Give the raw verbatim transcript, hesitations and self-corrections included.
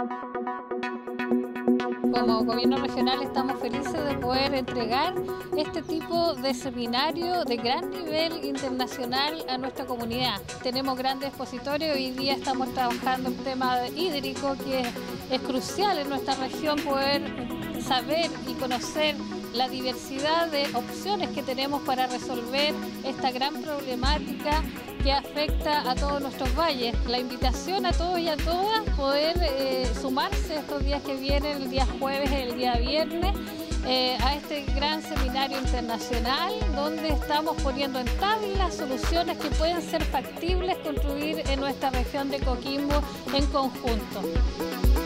Como gobierno regional estamos felices de poder entregar este tipo de seminario de gran nivel internacional a nuestra comunidad. Tenemos grandes expositores, hoy día estamos trabajando el tema hídrico, que es, es crucial en nuestra región poder saber y conocer la diversidad de opciones que tenemos para resolver esta gran problemática que afecta a todos nuestros valles. La invitación a todos y a todas poder eh, sumarse estos días que vienen, el día jueves y el día viernes, eh, a este gran seminario internacional donde estamos poniendo en tabla soluciones que pueden ser factibles construir en nuestra región de Coquimbo en conjunto.